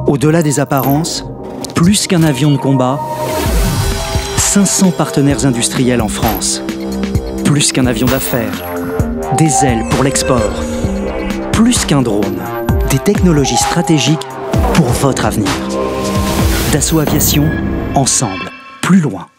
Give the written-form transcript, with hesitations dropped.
Au-delà des apparences, plus qu'un avion de combat, 500 partenaires industriels en France. Plus qu'un avion d'affaires, des ailes pour l'export. Plus qu'un drone, des technologies stratégiques pour votre avenir. Dassault Aviation, ensemble, plus loin.